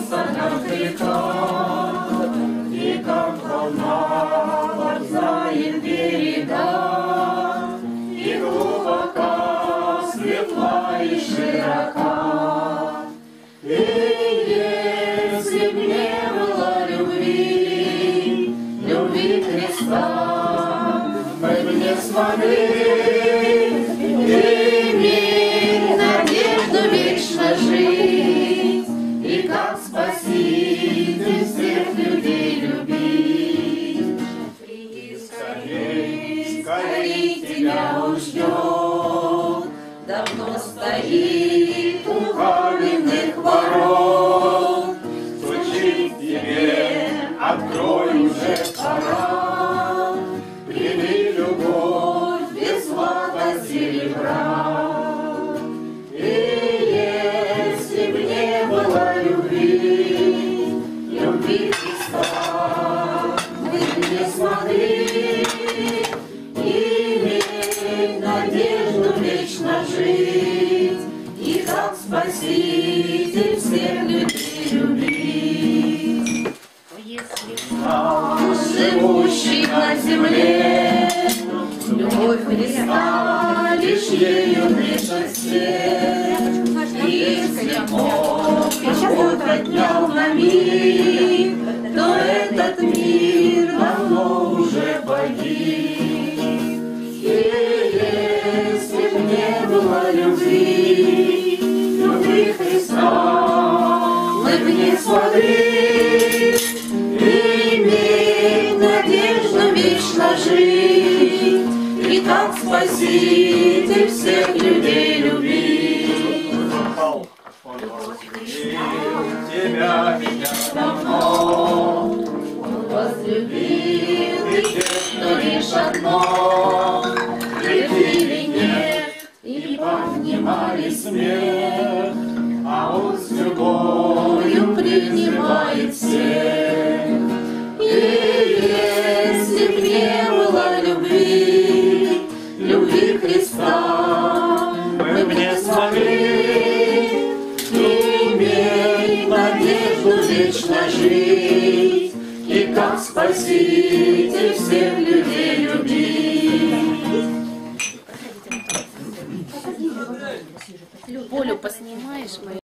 солнца нам приказ, и как волна борзает берега, и глубока, светла и широка. И если б не было любви, любви Христа, мы б не смогли иметь надежду вечно жить, и как Спаситель всех людей любить. Приди скорей, скорей, тебя Он ждет, давно стоит у каменных ворот. Стучит тебе, открой уже пора, прими любовь без злата серебра. И если б не было любви, любви Христа, мы б не смогли иметь надежду вечно жить, и как Спаситель всех людей любить. Если живущий на земле, любовь Христа лишь ею дышит всех. Если Бог его поднял на мир, то этот мир давно уже погиб. И если б не было любви, любви Христа, мы б не смогли иметь надежду вечно жить, и как Спаситель всех людей любить. Тебя, меня давно Он возлюбил, и тех, кто лишь одно любили нет, и поднимали смех, а Он с любовью принимает всех. И если б не было любви, любви Христа, мы б не смогли иметь надежду вечно жить, и как Спаситель всех людей любить. Полю поснимаешь?